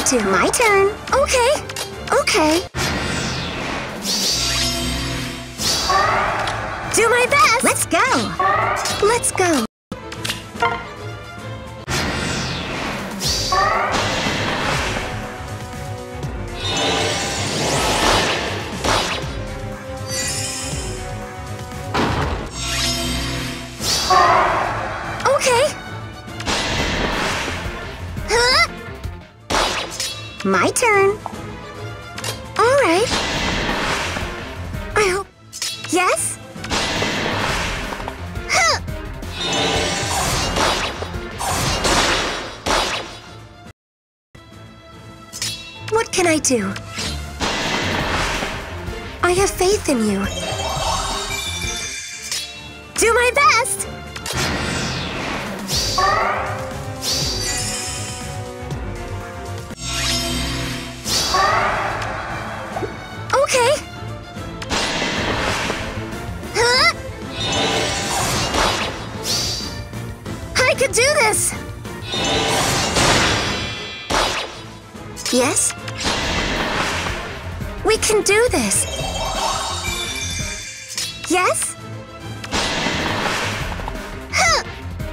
I do? My turn. Okay. Okay. Do my best. Let's go. Let's go. Okay. Huh? My turn. All right. I hope. Yes? Huh. What can I do? I have faith in you. Do my best! Okay. Huh? I could do this! Yes? We can do this! Yes? Huh.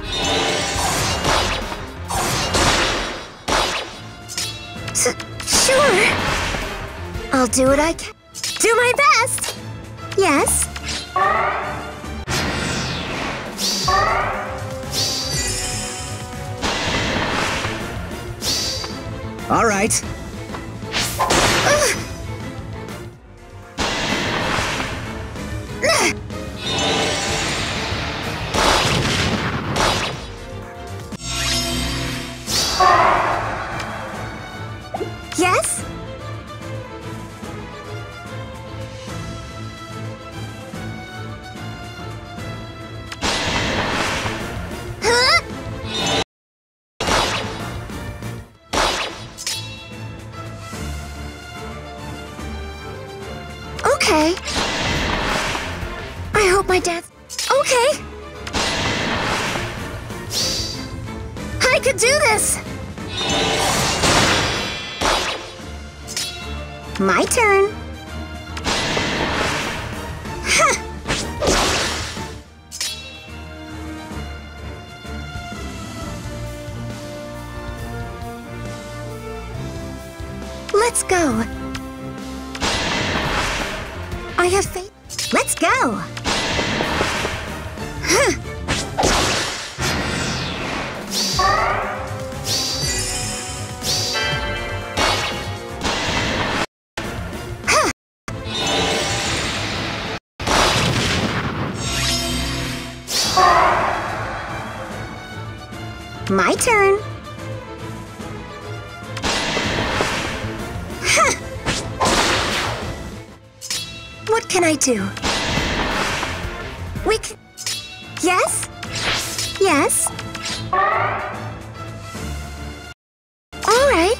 Sure. I'll do what I can. Do my best! Yes? All right. Yes? Huh? Okay. I hope my dad's... Okay. I could do this! My turn. Huh. Let's go. I have faith. Let's go. Huh. My turn. Huh. What can I do? We can... Yes? Yes? All right.